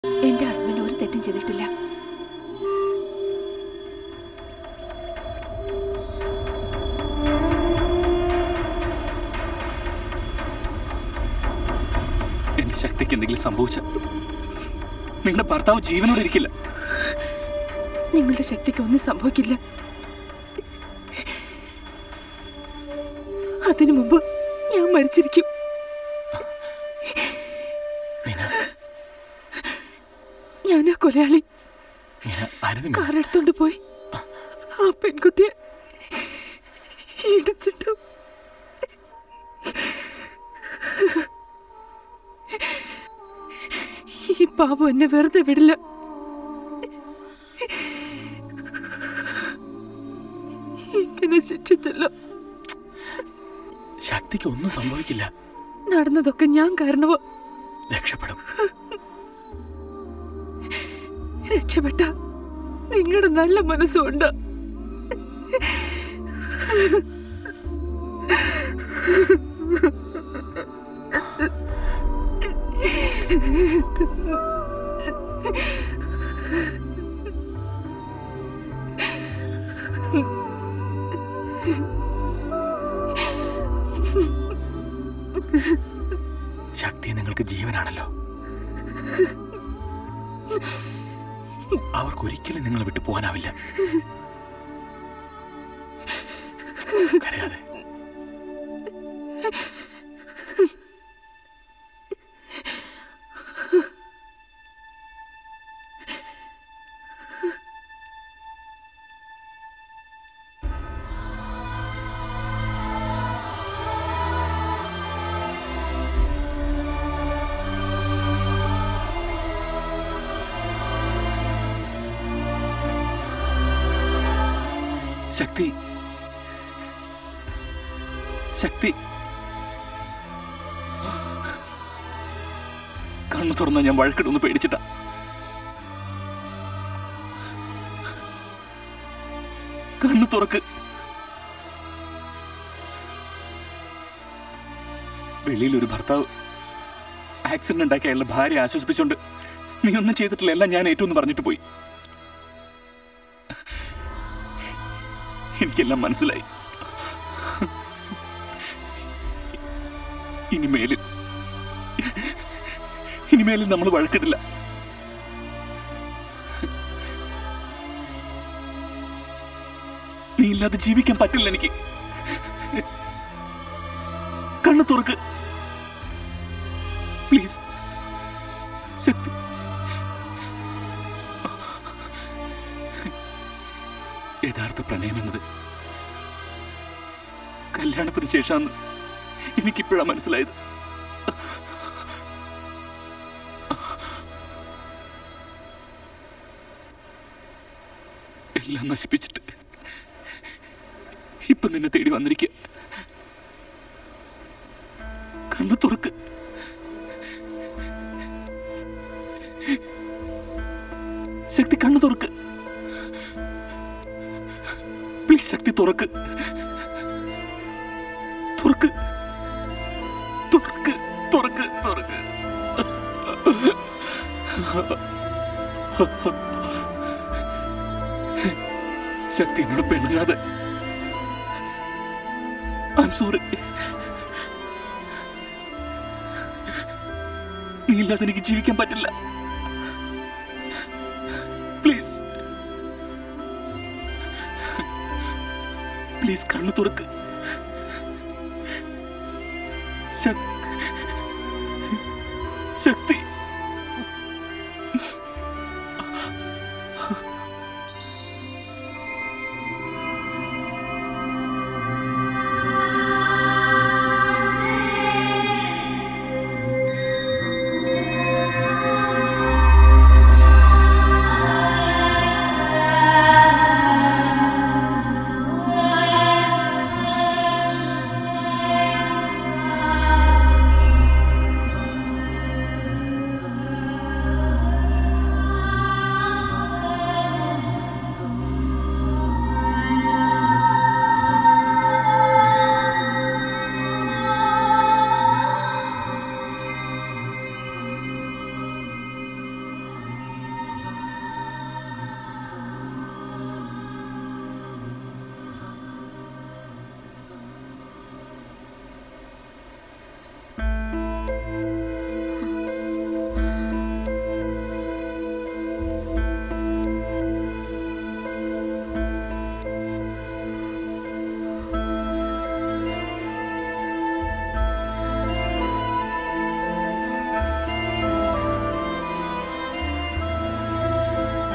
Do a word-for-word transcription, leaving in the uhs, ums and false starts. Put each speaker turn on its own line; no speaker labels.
എന്റെ ഹസ്ബൻഡ് ഒരു തെറ്റും ചെയ്തിട്ടില്ല.
എന്റെ ശക്തിക്ക് എന്തെങ്കിലും സംഭവിച്ച നിങ്ങളുടെ ഭർത്താവ് ജീവനോടെ ഇരിക്കില്ല.
നിങ്ങളുടെ ശക്തിക്ക് ഒന്നും സംഭവിക്കില്ല. അതിനു മുമ്പ് ഞാൻ മരിച്ചിരിക്കും. ഞാനാ കൊലയാളി. കാറെടുത്തോണ്ട് പോയി ആ പെൺകുട്ടിയെ ഇടിച്ചിട്ടു. ഈ പാപം എന്നെ വെറുതെ വിടില്ല. ഇങ്ങനെ ശിക്ഷിച്ചല്ലോ.
ശക്തിക്ക് ഒന്നും സംഭവിക്കില്ല.
നടന്നതൊക്കെ ഞാൻ കാരണമോ?
രക്ഷപ്പെടും.
രക്ഷപ്പെട്ട നിങ്ങളുടെ നല്ല മനസ്സുണ്ട്.
ശക്തി നിങ്ങൾക്ക് ജീവനാണല്ലോ. അവർക്കൊരിക്കലും നിങ്ങളെ വിട്ടു പോകാനാവില്ല. കരയാതെ. ശക്തി ശക്തി കണ്ണു തുറന്ന ഞാൻ വഴക്കിടുന്ന് പേടിച്ചിട്ടാ. കണ്ണു തുറക്ക്. വെളിയിലൊരു ഭർത്താവ് ആക്സിഡന്റ് ഉണ്ടാക്കി അയാളുടെ ഭാര്യ ആശ്വസിപ്പിച്ചോണ്ട് നീ ഒന്നും ചെയ്തിട്ടില്ല, എല്ലാം ഞാൻ ഏറ്റവും പറഞ്ഞിട്ട് പോയി. എനിക്കെല്ലാം മനസ്സിലായി. ഇനിമേലിൽ ഇനിമേലിൽ നമ്മൾ വഴക്കിടില്ല. നീ ഇല്ലാതെ ജീവിക്കാൻ പറ്റില്ല എനിക്ക്. കണ്ണു തുറക്ക് പ്ലീസ്. ശക്തി യഥാർത്ഥ പ്രണയം എന്നത് കല്യാണത്തിന് ശേഷമാണ് എനിക്കിപ്പോഴാണ് മനസ്സിലായത്. എല്ലാം നശിപ്പിച്ചിട്ട് ഇപ്പൊ നിന്നെ തേടി വന്നിരിക്കുക. കണ്ണു തുറക്ക്. ശക്തി കണ്ണു തുറക്ക് പ്ലീസ്. ശക്തി തുറക്ക് തുറക്ക് തുറക്ക് തുറക്ക് തുറക്ക്. ശക്തി എന്നോട് പെണ്ണുകാതെ. I am sorry. നീ ഇല്ലാതെ എനിക്ക് ജീവിക്കാൻ പറ്റില്ല. പ്ലീസ് പ്ലീസ് കണ്ണു തുറക്ക്. ശക്തി